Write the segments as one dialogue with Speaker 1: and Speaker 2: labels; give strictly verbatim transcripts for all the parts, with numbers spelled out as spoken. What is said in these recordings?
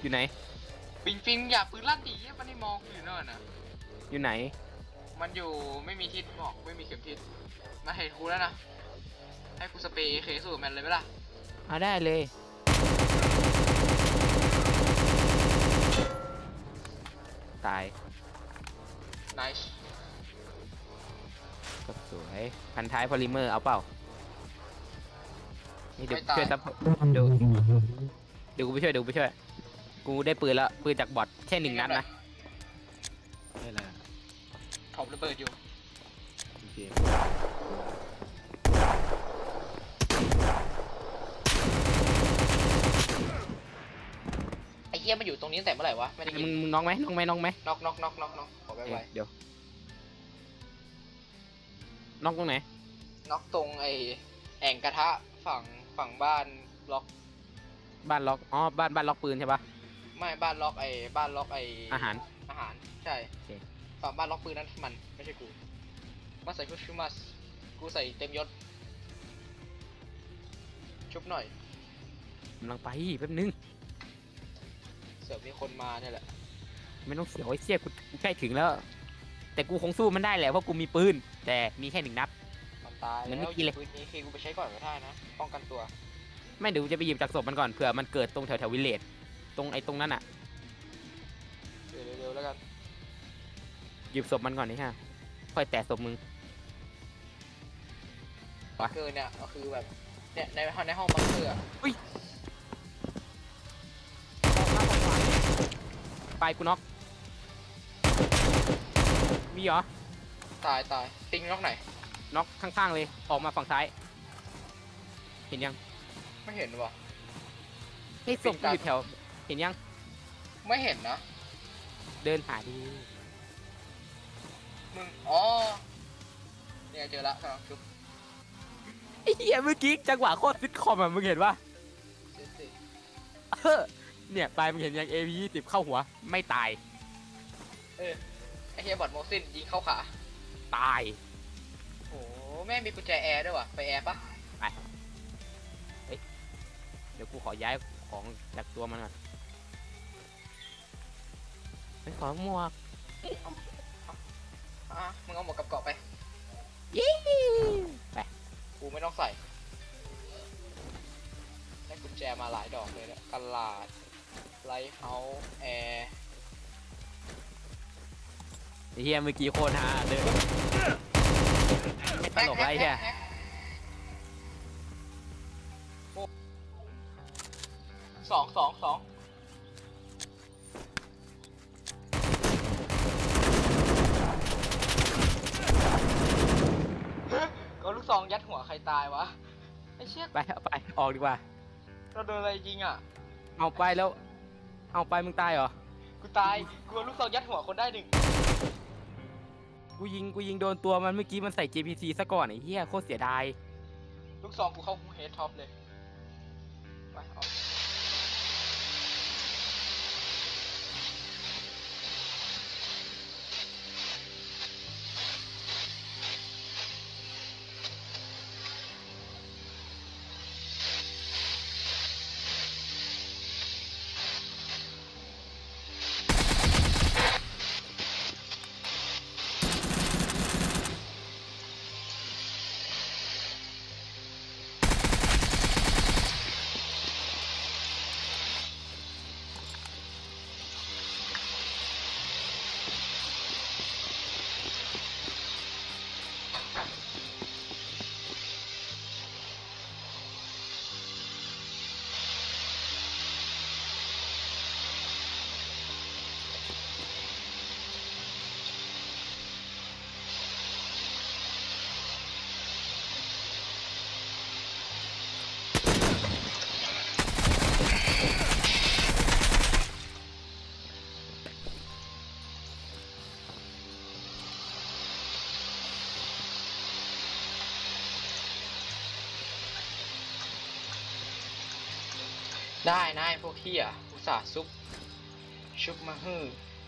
Speaker 1: อยู่ไหน
Speaker 2: ปิงปิงอย่าปืนลั่นดิมันไม่มองอยู่นั่นน่ะ
Speaker 1: อยู่ไหน
Speaker 2: มันอยู่ไม่มีทิศบอกไม่มีเข็มทิศมาเห็นกูแล้วนะให้กูสเปรย์เคสู้มันเลยไหมล่ะ
Speaker 1: เอาได้เลยตาย
Speaker 2: nice
Speaker 1: ก็สวยพันท้ายพอลิเมอร์เอาเปล่านี่เดี๋ยวช่วยซับเดี๋ยวเดี๋ยวกูไปช่วยเดี๋ยวกูไปช่วยกูได้ปืนแล้วปืนจากบอทแค่หนึ่งนัดนะได้แล้ว
Speaker 2: ถมระเบิดอยู่
Speaker 1: โอเค
Speaker 2: ไอ้เหี้ยมันอยู่ตรงนี้ตั้งแต่เมื่อไหร่วะไม่ได้ยิน
Speaker 1: มึงมึงน้องไหมน้องไหมน้องไหม
Speaker 2: น็อกน็อกน็อกน็อกน็อกขอไว้ไว้
Speaker 1: เดี๋ยวน้องตรงไหน
Speaker 2: น็อกตรงไอ้แอ่งกระทะฝั่งฝั่งบ้านล็อก
Speaker 1: บ้านล็อกอ๋อบ้านบ้านล็อกปืนใช่ปะ
Speaker 2: ไม่บ้านล็อกไอ้บ้านล็อกไอ้
Speaker 1: อาหาร
Speaker 2: อาหารใช่ฝั่งบ้านล็อกปืนนั้นมันไม่ใช่กูมาใส่ชุดชูมัสกูใส่เต็มยศชุบหน่อย
Speaker 1: กำลังไปแป๊บนึง
Speaker 2: เสือมีคนมาเนี่ยแหละ
Speaker 1: ไม่ต้องเสียวไอ้เชี่ยกูใกล้ถึงแล้วแต่กูคงสู้มันได้แหละเพราะกูมีปืนแต่มีแค่หนึ่งนัด
Speaker 2: มันตายแล้วปืนนี้เคกูไปใช้ก่อนก็ได้นะป้องกันตัว
Speaker 1: ไม่เดี๋ยวจะไปหยิบจากศพมันก่อนเผื่อมันเกิดตรงแถวแถววิลเลจตรงไอ้ตรงนั้นอ่ะ
Speaker 2: เร็วๆแล้วกัน
Speaker 1: หยิบศพมันก่อนนี่ฮะค่อยแตะศพมึง
Speaker 2: บังเกอร์เนี่ยก็คือแบบเนี่ยในห้องในห้องบังเกอร์
Speaker 1: อุ้ยไปกูน็อกมีเหรอ
Speaker 2: ตายตายติงน็อกไหน
Speaker 1: น็อกข้างๆเลยออกมาฝั่งซ้ายเห็นยัง
Speaker 2: ไม่เห็นวะ
Speaker 1: ให้ส่งกูอยู่แถวเห็นยัง
Speaker 2: ไม่เห็นนะ
Speaker 1: เดินหาดู
Speaker 2: มึงอ๋อเนี่ยเจอละครับชุบ
Speaker 1: ไอ้เหี้ยเมื่อกี้จังหวะโคตรซิทคอมอ่ะมึงเห็นปะเนี่ยตายมึงเห็นยัง เอ พี ยี่สิบเข้าหัวไม่ตาย
Speaker 2: เออไอ้เฮียบอดโมซินยิงเข้าขา
Speaker 1: ตาย
Speaker 2: โอ้แม่มีกุญแจแอร์ด้วยวะไปแอร์ปะ
Speaker 1: ไปเฮ้ยเดี๋ยวกูขอย้ายของจากตัวมันก่อนไปขอหมวก
Speaker 2: อ่ะมึงเอาหมวกกับเกาะไป
Speaker 1: ยี่ไป
Speaker 2: กูไม่ต้องใส่ได้กุญแจมาหลายดอกเลยนะตลาดไลท์เฮาส์แอร์
Speaker 1: เฮียเมื่อกี้โคตรฮาเลยไม่ตลกไรเฮีย
Speaker 2: สองสองสองก็ลูกซองยัดหัวใครตายวะไอ้เชี่ย
Speaker 1: ไปเอาไปออกดีกว่า
Speaker 2: เราโดนอะไรจริงอ่ะ
Speaker 1: เอาไปแล้วเอาไปมึงตายเหรอ
Speaker 2: กูตายกูลูกซองยัดหัวคนได้หนึ่ง
Speaker 1: กูยิงกูยิงโดนตัวมันเมื่อกี้มันใส่ จี พี ซี ซะก่อนไอ้เหี้ยโคตรเสียดาย
Speaker 2: ลูกซองกูเข้าเฮดท็อปเลยไปเอาได้นายพวกขี้อ่ะอุตส่าห์ซุปชุบมาฮื้อ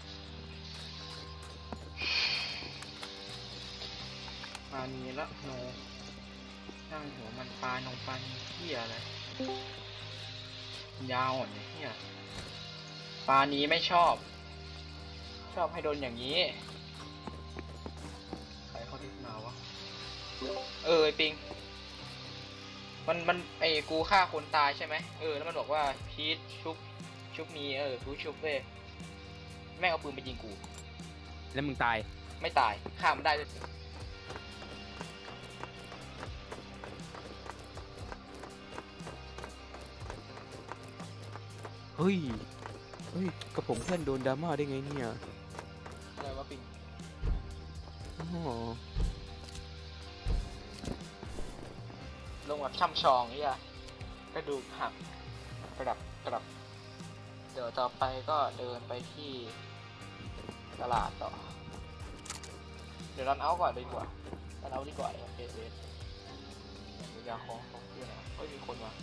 Speaker 2: มานีละโนนั่งหัวมันปลานงปันเขี้ยอะไรยาวอ่อนเนี่ยเขี้ยปานี้ไม่ชอบ ชอบให้โดนอย่างนี้ใครเขาที่มาวะเออไอปิงมันมันไอกูฆ่าคนตายใช่ไหมเออแล้วมันบอกว่าพีทชุบชุบมีเออกูชุบเว้ยแม่งเอาปืนไปยิงกู
Speaker 1: แล้วมึงตาย
Speaker 2: ไม่ตายฆ่ามันได้ด้วยสิ
Speaker 1: เฮ้ยเฮ้ยกระผมเพื่อนโดนดราม่าได้ไงเนี่ย
Speaker 2: อะไรวะปิง
Speaker 1: อ๋อ
Speaker 2: ลงแบบช่ำชองนี่อะกระดูกหักกระดับกระดับเดี๋ยวต่อไปก็เดินไปที่ตลาดต่อเดี๋ยวรันเอาก่อนดีกว่ารันเอาดีกว่าโอเคเซฟยาของของเพื่อนเฮ้ยมีคนมา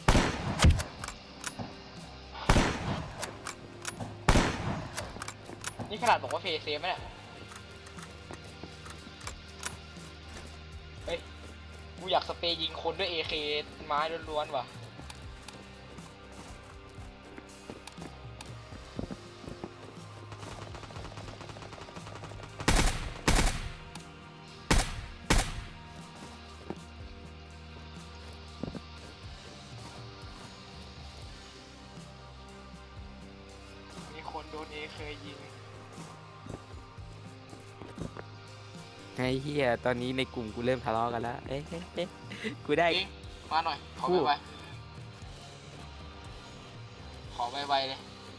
Speaker 2: นี่ขนาดบอกว่าเฟเซฟไหมเนี่ยเฮ้ยกูอยากสเปรย์ยิงคนด้วย เอ เค ไม้ล้วนๆว่ะมีคนโดน เอ เค ยิง
Speaker 1: ไอ้เหี้ยตอนนี้ในกลุ่มกูเริ่มทะเลาะกันแล้วเอ๊ะเอ๊ะเอ๊ะกูได้
Speaker 2: จริงมาหน่อย ขอ
Speaker 1: พูด
Speaker 2: ไวๆขอไวๆเลย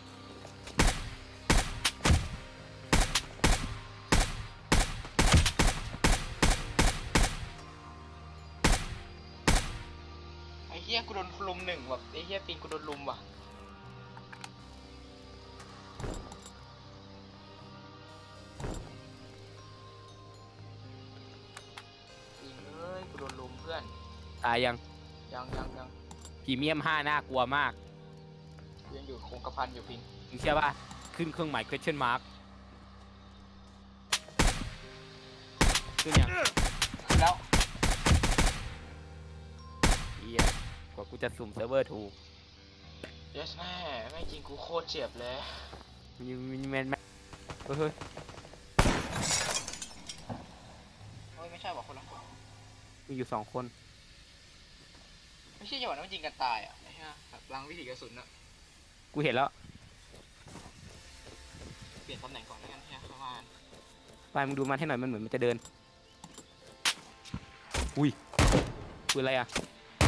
Speaker 2: ไอ้เหี้ยกูโดนลุมหนึ่งแบบไอ้เหี้ยปิงกูโดนลุมว่ะปิงเอ้ยกูโดนลุมเพื่อน
Speaker 1: ตายยัง
Speaker 2: ยังยังยัง
Speaker 1: พรีเมียมห้าน่ากลัวมาก
Speaker 2: ยังอยู่คงกระพันอยู่ปิง
Speaker 1: มึงเชื่อป่ะขึ้นเครื่องหมาย question mark ขึ้นยัง
Speaker 2: แล้ว
Speaker 1: เหี้ยกว่ากูจะสุ่มเซิร์ฟเวอร์ถูก
Speaker 2: เยสแม่แม่งจริงกูโคตรเจ็บเลย
Speaker 1: มีมีแมนแมนเฮ้ย
Speaker 2: เฮ้ยไม่ใช่บอกคนละคน
Speaker 1: มีอยู่สองคน
Speaker 2: ไม่ใช่จังหวะนั้นมันยิงกันตายอ่ะไอ้เหี้ยแบบล้างวิถีกระสุนอ่ะ
Speaker 1: กูเห็นแล้ว
Speaker 2: เปลี่ยนตำแหน่งก่อนแล้วกันเฮียเข้ามา
Speaker 1: ไปมึงดูมันให้หน่อยมันเหมือนมันจะเดิน อุ้ยปืนอะไรอ่ะ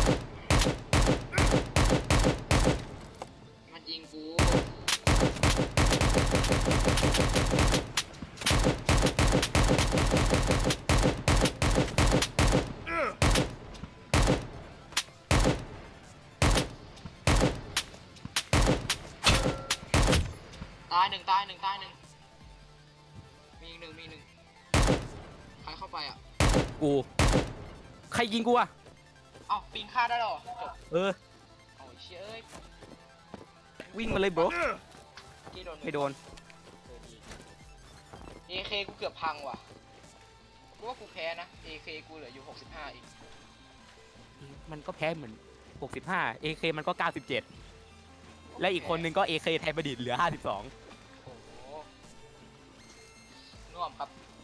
Speaker 2: มันยิงกูตายหนึ่งตายหนึ่งตายหนึ่งมีอีกหนึ่งมีอีกหนึ่งใครเข้าไปอ่ะ
Speaker 1: กู ใครยิงกูอ่ะ
Speaker 2: เอ้าปิงฆ่าได้หรอจบ
Speaker 1: เออ
Speaker 2: โอ้ยเชี่ยเอ้ย
Speaker 1: วิ่งมาเลยโบร
Speaker 2: ที่โดน
Speaker 1: ไม่โดน
Speaker 2: เออดี เอ เค กูเกือบพังว่ะกูว่ากูแพ้นะ เอ เค กูเหลืออยู่หกสิบห้าอีก
Speaker 1: มันก็แพ้เหมือนหกสิบห้า เอ เค มันก็เก้าสิบเจ็ดและอีกคนนึงก็ เอ เค ไทยประดิษฐ์เหลือห้าสิบสอง
Speaker 2: โอ้โหน่วมครับ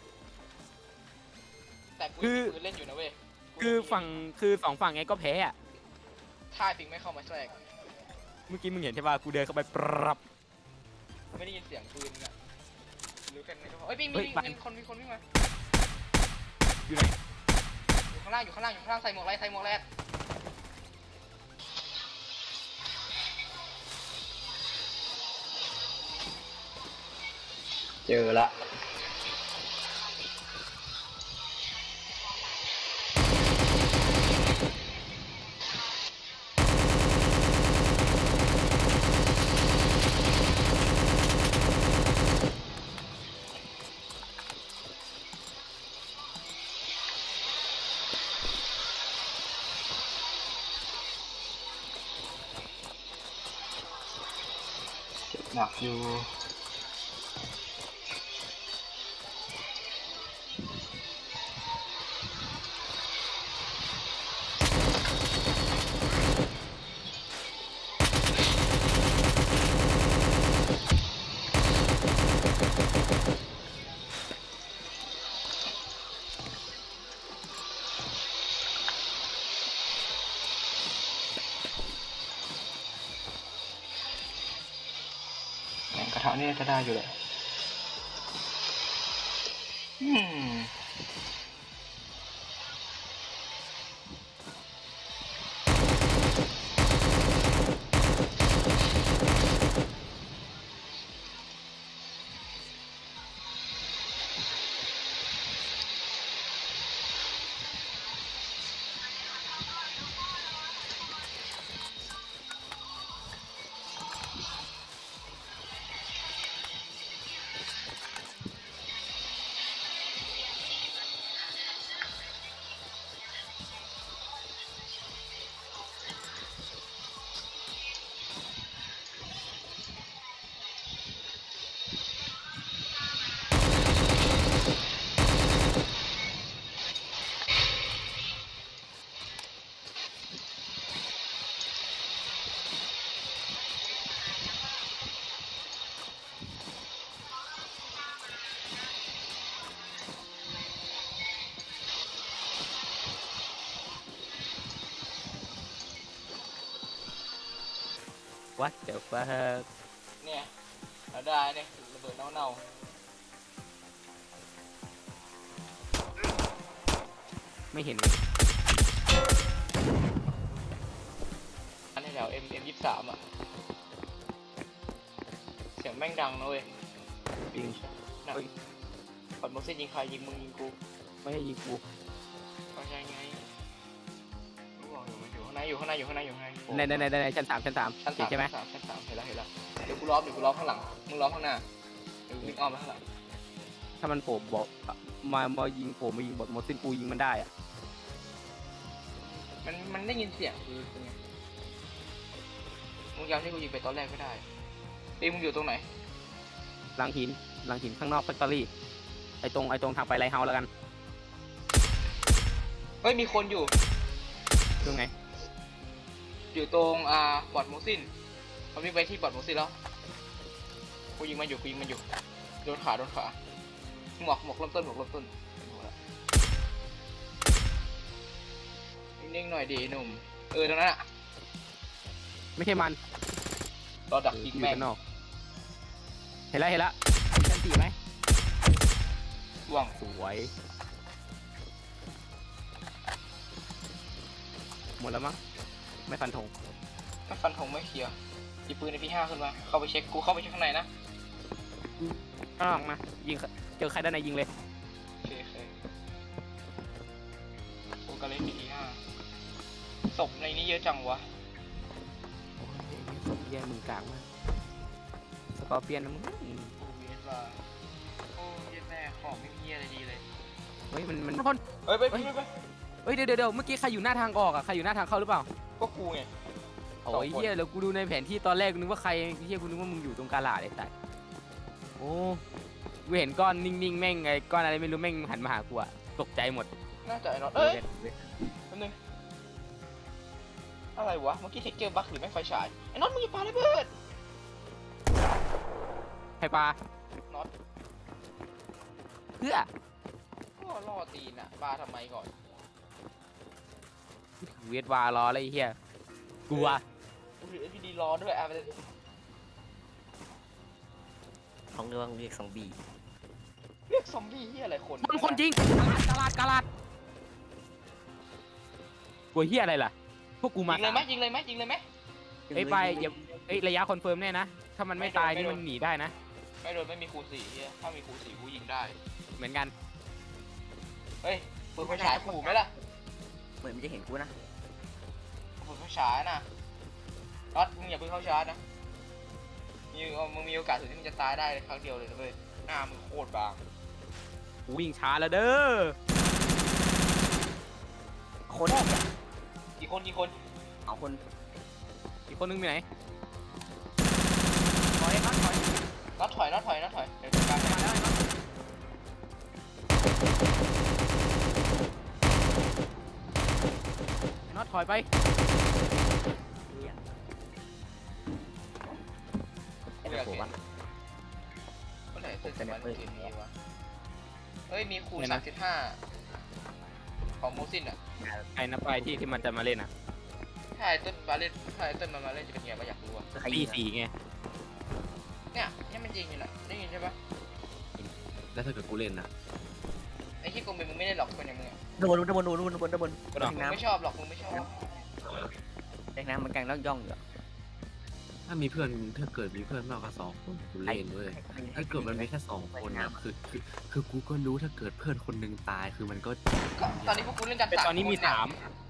Speaker 2: แต่กูยังมีปืนเล่นอยู่นะเว้ยกู
Speaker 1: คือฝั่งคือสองฝั่งไงก็แพ้อะ
Speaker 2: ถ้าปิงไม่เข้ามาแทรก
Speaker 1: เมื่อกี้มึงเห็นใช่ป่ะกูเดินเข้าไปปรับ
Speaker 2: ไม่ได้ยินเสียงปืนอ่ะรู้กันไหมเอ้ยปิงมี
Speaker 1: เฮ้ย
Speaker 2: มี
Speaker 1: ไป
Speaker 2: มีคนมีคนวิ่งมา
Speaker 1: อยู่ไหน
Speaker 2: อยู่ข้างล่างอยู่ข้างล่างอยู่ข้างล่างใส่หมวกไรใส่หมวกแรดเจอละหนักอยู่ถานี่จะได้อยู่เลยอืม
Speaker 1: วัดเดี๋ยวฟ้า
Speaker 2: เนี่ยเราได้เนี่ยระเบิดเน่าๆ
Speaker 1: ไม่เห็น
Speaker 2: อันนี้แถว M M ยี่สิบสามอ่ะเสียงแม่งดังนะเว้ย
Speaker 1: จริง
Speaker 2: หนักปัดโมเสสยิงใครยิงมึงยิงกู
Speaker 1: ไม่ให้ยิงกู
Speaker 2: เข้าใจไงรู้ว่าอยู่อยู่ข้างในอยู่ข้างในอยู่ข้างในอยู่ข้างใน
Speaker 1: ในในในในชั้นสามชั้นสาม
Speaker 2: ชั้น
Speaker 1: เห็
Speaker 2: สาน ม
Speaker 1: ใช่ไหม
Speaker 2: ชั้นสามชั้นสามเห็นแล้วเห็นแล้วเดี๋ยวกูล้อมเดี๋ยวกูล้อมข้างหลังมึงล้อมข้างหน้าเดี๋ยวกูวิ่งอ้อมไปข้างหลัง
Speaker 1: ถ้ามันโผล่บอกมามายิงโผล่มายิงบทหมดสิ้นกูยิงมันได้อะ
Speaker 2: มันมันได้ยินเสียงคือเป็นไงมึงย้ำที่กูยิงไปตอนแรกไม่ได้ตีมึงอยู่ตรงไหน
Speaker 1: หลังหินหลังหินข้างนอกแฟคทอรี่ไอตรงไอตรงทางไปไลท์เฮาส์แล้วกัน
Speaker 2: เฮ้ยมีคนอยู่
Speaker 1: ตรงไง
Speaker 2: อยู่ตรงอ่าบอร์ดโมซินเขาวิ่งไปที่บอร์ดโมซินแล้วกูยิงมันอยู่กูยิงมันอยู่โดนขาโดนขาหมวกหมวกเริ่มต้นหมวกเริ่มต้นนิ่งๆหน่อยดีหนุ่มเออตรงนั้นอะ
Speaker 1: ไม่ใช่มัน
Speaker 2: รอดักยิง
Speaker 1: อยู่
Speaker 2: แม่ง
Speaker 1: ข้างนอกเห็นแล้วเห็นแล้วชั้นสี่ไหม
Speaker 2: ล่วง
Speaker 1: สวยหมดแล้วมั้งไม่ฟันธง
Speaker 2: ถ้าฟันธงไม่เคลียร์หยิบปืนในพี่ห้าขึ้นมาเข้าไปเช็คกูเข้าไปเช็คข้างในนะ
Speaker 1: ข้างนอกมายิงเจอใครด้านในยิงเลย
Speaker 2: โอเคโอเคกูก็เล่นพี่ห้าศพในนี้เยอะจังวะ
Speaker 1: โอ้ยแย่มึงกลางมากสกอร์เปียนนะมึง
Speaker 2: โอ้เวียดว่าโอ้เย็ดแม่ของไม่มีอะไรดีเลย
Speaker 1: เฮ้ยมันมันคน
Speaker 2: เฮ้ยไปไปไป
Speaker 1: เฮ้ยเดี๋ยวเดี๋ยวเมื่อกี้ใครอยู่หน้าทางออกอะใครอยู่หน้าทางเข้าหรือเปล่า
Speaker 2: ก็กูไง
Speaker 1: โอ้ยเฮียแล้วกูดูในแผนที่ตอนแรกกูนึกว่าใครเฮียกูนึกว่ามึงอยู่ตรงกาลาดไอ้สัสโอ้กูเห็นก้อนนิ่งๆแม่งไอ้ก้อนอะไรไม่รู้แม่งหันมาหากูอะตกใจหมด
Speaker 2: น่าจะไอ้น็อตเอ้ยแป๊บนึงอะไรวะเมื่อกี้เทคเกอร์บัคหรือแม่งไฟฉายไอ้น็อตมึงอย่าปาระเบิด
Speaker 1: ใครปลา
Speaker 2: น็อต
Speaker 1: เพื่อ
Speaker 2: ก็ล่อตีนอะปาทำไมก่อน
Speaker 1: เวียดวารออะไรเฮียกลัว
Speaker 2: กูถือ เอส พี ดี ร้อนด้วยอ่ะมัน
Speaker 3: ของเรื่องเรียกซอมบี้
Speaker 2: เรียกซอมบี้ที่อะไรคน
Speaker 1: มันคนจริงกาลาดกาลาดกาลาดกลัวเฮียอะไรล่ะพวกกูมา
Speaker 2: ยิงเลยไหมยิงเลยไหมยิงเลยไหม
Speaker 1: ไอ้ไปอย่าไอ้ระยะคอนเฟิร์มแน่นะถ้ามันไม่ตายนี่มันหนีได้นะ
Speaker 2: ไม่โดนไม่มีคูณสี่เฮียถ้ามีคูณสี่กูยิงได้
Speaker 1: เหมือนกัน
Speaker 2: เฮ้ยปืนไฟฉายขู่ไหมล่ะ
Speaker 3: เหมือนมันจะเห็นกูนะ
Speaker 2: ปืนไฟฉายนะน็อตมึงอย่าเพิ่งเข้าชาร์จนะมึงมึงมีโอกาสถึงที่มึงจะตายได้ครั้งเดียวเลยนะเว้ยหน้ามึงโคตรบาง
Speaker 1: กูวิ่งช้าแล้วเด้อ
Speaker 3: คนเนี่ย
Speaker 2: กี่คนกี่คน
Speaker 3: เอาคน
Speaker 1: อีกคนนึงไปไหนถอยครับถอย
Speaker 2: น็อตถอยน็อตถอยน็อตถอยเดี๋ยวจัดการ
Speaker 1: มาแล้วน็อตถอยไป
Speaker 3: เนี่ย
Speaker 2: ไอ้
Speaker 3: ไอ้
Speaker 2: เหี้ย
Speaker 3: โผล่ปะ
Speaker 2: เมื่อไหร่จะจะมาเล่นเกมนี้วะเฮ้ยมีคูณสามสิบห้าของโมซินอ่ะ
Speaker 1: ไอ้นับไปที่ที่มันจะมาเล่นอ่ะ
Speaker 2: ถ้าไอ้ต้นมาเล่นถ้าไอ้ต้นมามาเล่นจะเป็นไงบ้างอยากรู้อ่ะ
Speaker 3: ใคร
Speaker 1: ตี
Speaker 3: ยิงอะ
Speaker 1: สี่ไง
Speaker 2: เนี่ยเนี่ยมันยิงอยู่น่ะได้ยินใช่ปะ
Speaker 4: แล้วถ้าเกิดกูเล่นนะ
Speaker 2: ไอ้ที่กูเป็นมึงไม่ได้หลอกคนอย่างมึงอะ
Speaker 3: ด้านบนด้านบนด้านบนด้านบนด้านบน
Speaker 1: ก็ดอก
Speaker 3: แทง
Speaker 2: มึงไม่
Speaker 3: น้ำ
Speaker 2: ชอบหรอกมึงไม่ชอบ
Speaker 3: แทงน้ำมันกลางล่องย่องอยู่
Speaker 4: ถ้ามีเพื่อนถ้าเกิดมีเพื่อนมากกว่าสองคนกูเล่นเว้ยถ้าเกิดมันมีแค่สองคนนะคือคือคือกูก็รู้ถ้าเกิดเพื่อนคนหนึ่งตายคือมันก็
Speaker 2: ก็ตอนนี้พวกกูเล่นกัน
Speaker 1: แต่ตอนนี้มี
Speaker 2: ค
Speaker 1: สาม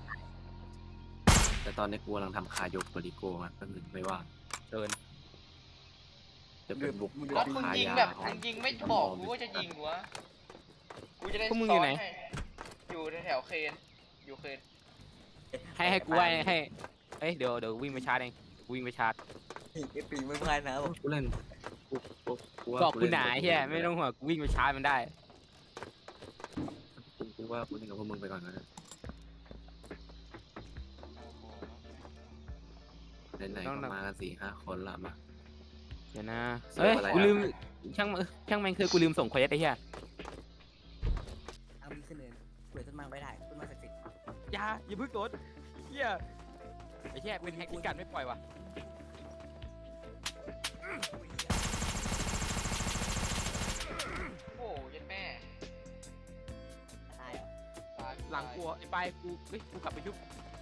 Speaker 4: แต่ตอนนี้กูกำลังทำคายกบริโกมันก็หนึ่งไม่ว่า
Speaker 1: เดิน
Speaker 4: จะเป็นบุก
Speaker 2: เนี่ยแล้วมึง
Speaker 4: ขาย
Speaker 2: ยิง
Speaker 4: ยา
Speaker 2: แบบมึงยิงไม่บอกกูว่าจะยิงวะกูจะได้
Speaker 1: พวกมึงอยู่ไหน
Speaker 2: ซ้อยู่แถวๆเคนอยู่เคน
Speaker 1: ให้ให้กูไว้ให้เอ้ยเดี๋ยวเดี๋ยววิ่งไปชาร์จเองกูวิ่งไปชาร์จ
Speaker 3: ไอ้ปีไม่พลาดนะบอก
Speaker 4: กูเล่นกูกูกูว่า
Speaker 1: บอกกู
Speaker 4: เล่
Speaker 1: หนาเฮียไม่ต้องห่วงกูวิ่งไปชาร์จมันได้
Speaker 4: กูกูว่ากูเล่นกับพวกมึงไปก่อนนะไหนๆก็มากันสี่ห้าคนละมา
Speaker 1: เดี๋ยวนะ
Speaker 4: เสิร์
Speaker 1: เอ้
Speaker 4: ฟ
Speaker 1: ย
Speaker 4: อะไร
Speaker 1: กู
Speaker 4: อะ
Speaker 1: ลืมช่างเออช่างแม่งคือกูลืมส่งเควสไอ้เหี้ย
Speaker 3: เอามีเสนอเปิดต้นไม้ไว้ได้ต้นไม้ศักดิ์สิทธิ์
Speaker 1: อย่าอย่าเพิ่งโดนเหี้ยไอ้เหี้ยเป็นแฮกที่กัดไม่ปล่อยว่ะ
Speaker 2: โอ้ยันแม่
Speaker 3: ตายเหรอ
Speaker 2: ตาย
Speaker 1: หลังกูไอ้ปลายกูเฮ้ยกูกลับไปชุบ